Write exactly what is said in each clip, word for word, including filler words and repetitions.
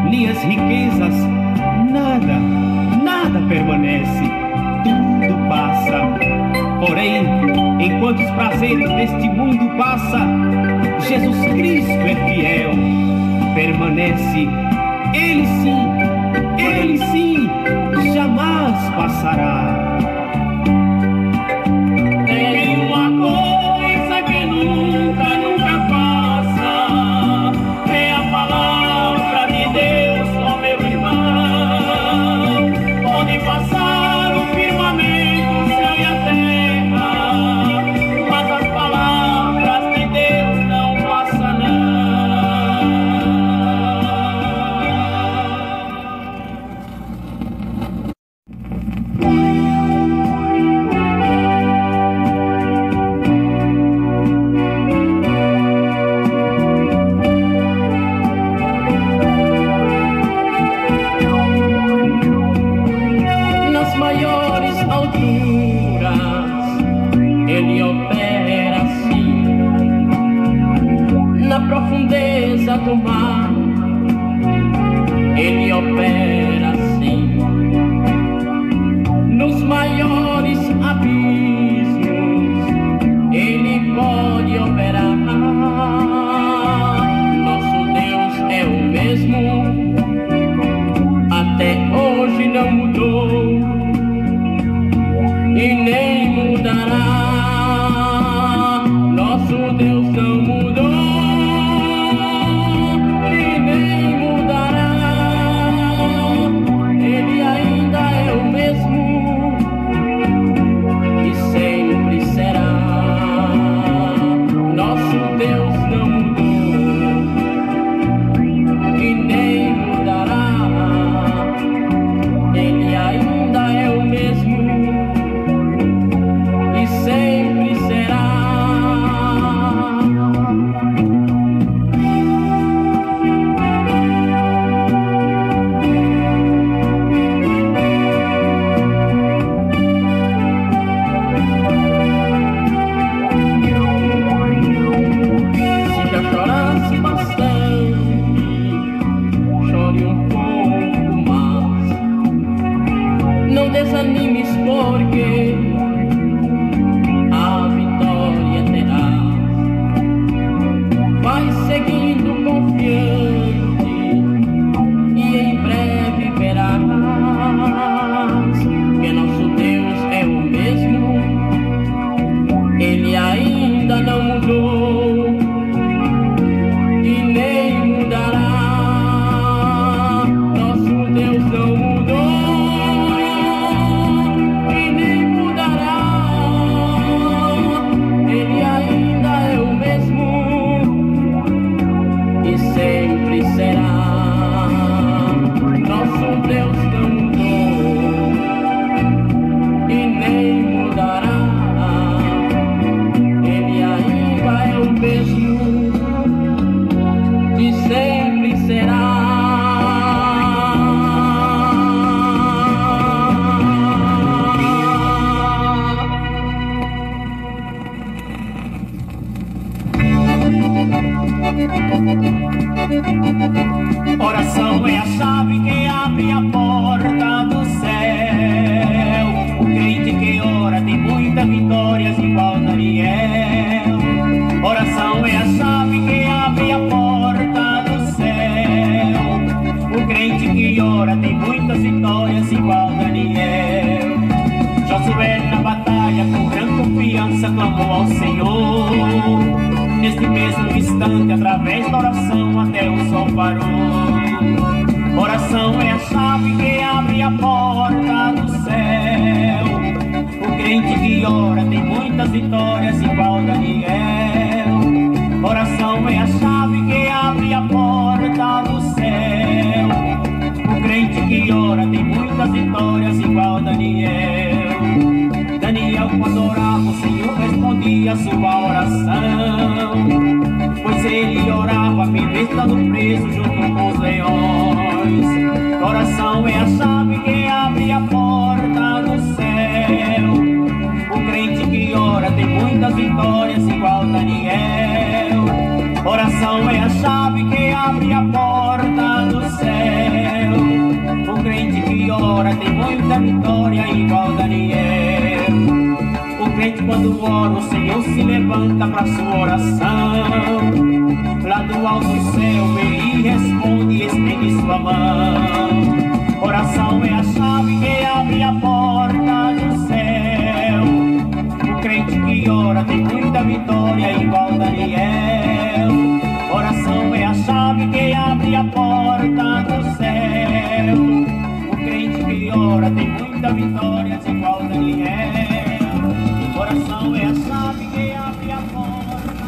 nem as riquezas, nada, nada permanece, tudo passa. Porém, enquanto os prazeres deste mundo passam, Jesus Cristo é fiel, permanece. Ele sim, Ele sim, jamais passará. Tem uma coisa que nunca, nunca passa, é a palavra de Deus, ó meu irmão. Pode passar o firmamento, o céu e a terra, mas as palavras de Deus não passam não. Nas maiores alturas Ele opera assim, na profundeza do mar Ele opera assim, nos maiores abismos Ele pode operar. Nosso Deus é o mesmo, até hoje não mudou e nem mudará. Nosso Deus não mudou e nem mudará. Ele ainda é o mesmo e sempre será. Nosso Deus não mudou e nem mudará. Ele ainda é o mesmo e sempre será. Se já chorasse bastante, chore um pouco mais. Não desanimes, porque a vitória terás. Vai seguindo confiante e em breve verás que nosso Deus é o mesmo. Ele ainda não mudou e nem mudará. Nosso Deus não mudou e nem mudará. Ele ainda é o mesmo e sempre será. Nosso Deus não mudou e nem mudará. Ele ainda é o mesmo e sempre será. Oração é a chave que abre a porta do céu. O crente que ora tem muitas vitórias igual Daniel. Oração é a chave que abre a porta do céu. O crente que ora tem muitas vitórias igual Daniel. Josué na batalha com grande confiança clamou ao Senhor. Neste mesmo instante, através da oração, até o sol parou. Oração é a chave que abre a porta do céu. O crente que ora tem muitas vitórias igual Daniel. Oração é a chave que abre a porta do céu. O crente que ora tem muitas vitórias igual Daniel. Daniel, quando orava, o Senhor respondia a sua oração, pois ele orava ministrando preso junto com os leões. Oração é a chave que abre a porta do céu. O crente que ora tem muitas vitórias igual Daniel. Oração é a chave que abre a porta do céu. tem muita vitória igual Daniel. O crente quando ora, o Senhor se levanta para sua oração. Lá do alto céu ele responde e estende sua mão. Oração é a chave que abre a porta do céu. O crente que ora tem muita vitória igual Daniel. Oração é a chave que abre a porta do céu. O crente que ora tem muita vitória igual Daniel. Oração é a chave que abre a porta.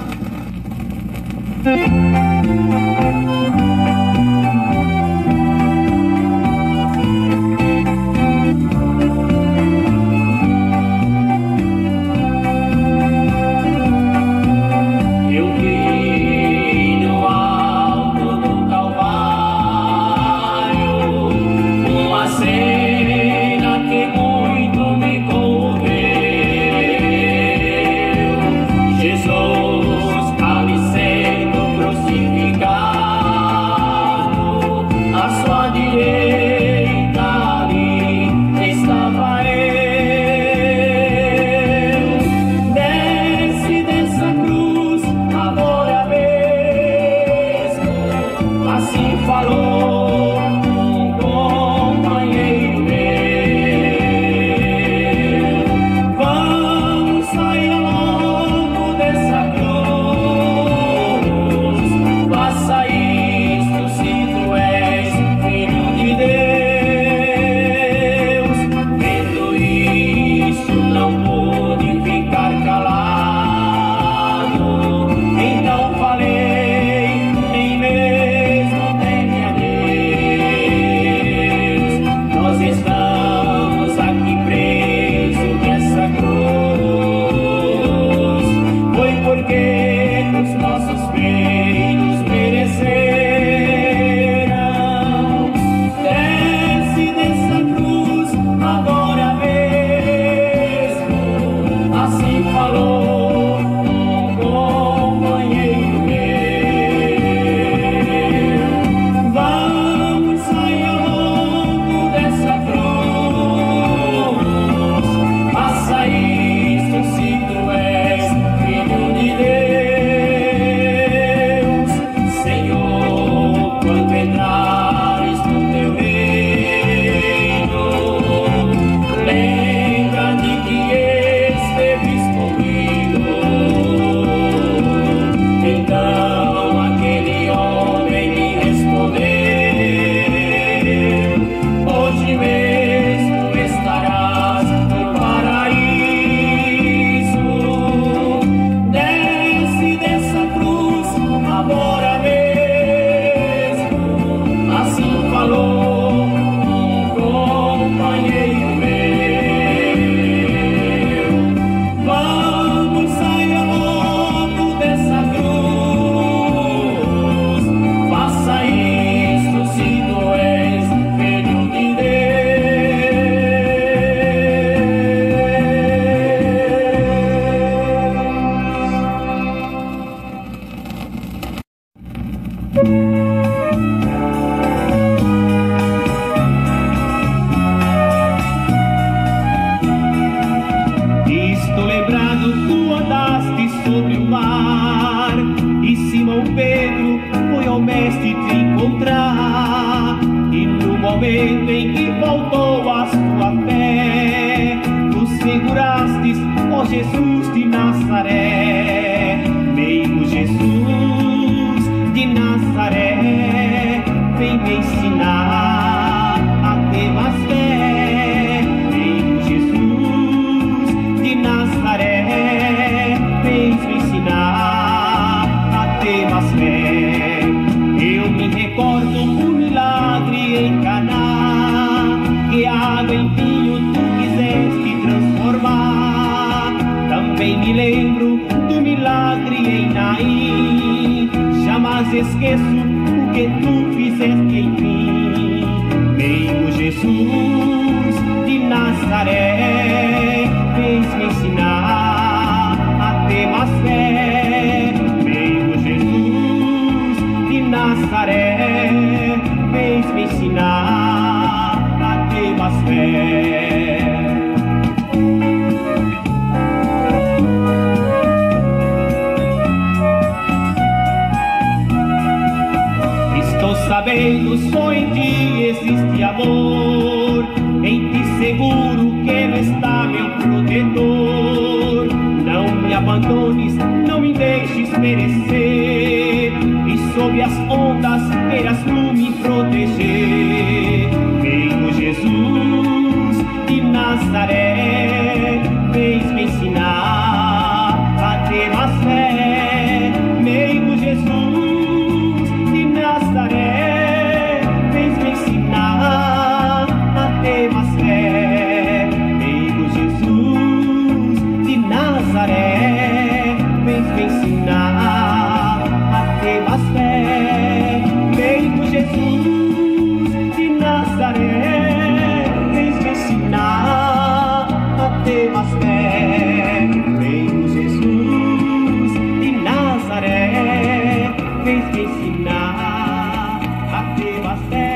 Nazaré, vens me ensinar a ter mais fé. Estou sabendo, só em ti existe amor, em ti seguro que Ele está meu protetor. Não me abandones, não me deixes perecer, e sob as ondas queiras tu me proteger. Veio Jesus de Nazaré, vens me ensinar a ter mais fé. Veio Jesus de Nazaré, vens me ensinar a ter mais fé. Veio Jesus de Nazaré, vens me ensinar a ter mais fé. Veio Jesus de Nazaré, vens me ensinar a ter mais fé. Veio Jesus de Nazaré, vens me ensinar a ter mais fé.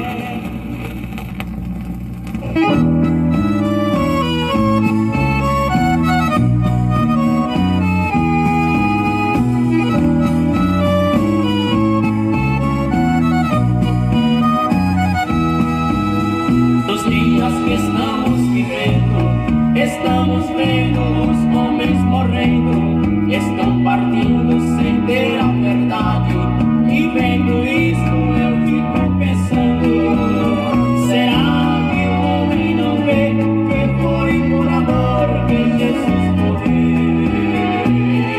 Nos dias que estamos vivendo, estamos vendo os homens morrendo, estão partindo sem ter a verdade. E vendo isso eu fico pensando, será que o homem não vê que foi por amor que Jesus morreu?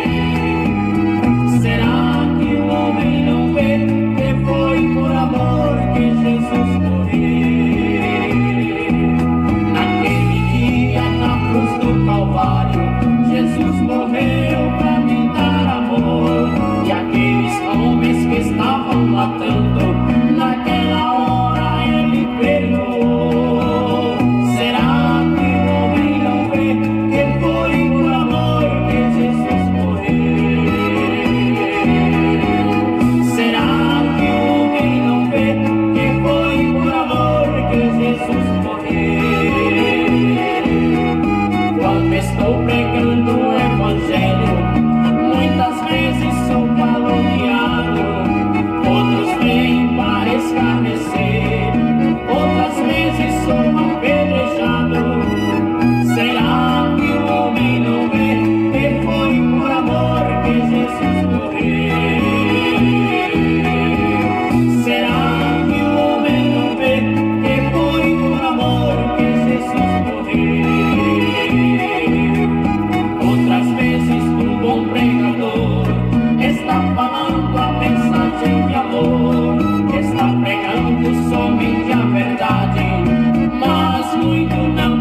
Será que o homem não vê que foi por amor que Jesus morreu? Naquele dia na cruz do Calvário, Jesus morreu para me dar amor. E aqueles homens que estavam matando, naquela hora Ele perdoou. Será que o homem não vê que foi por amor que Jesus morreu? Será que o homem não vê que foi por amor que Jesus morreu? Quando estou pregando o Evangelho, muitas vezes sou caluniado, outros vêm para escarnecer, outras vezes sou apedrejado. Será que o homem não vê que foi por amor que Jesus morreu? Será que o homem não vê que foi por amor que Jesus morreu? Outras vezes um bom pregador está falando a mensagem de amor, está pregando somente a verdade, mas muito não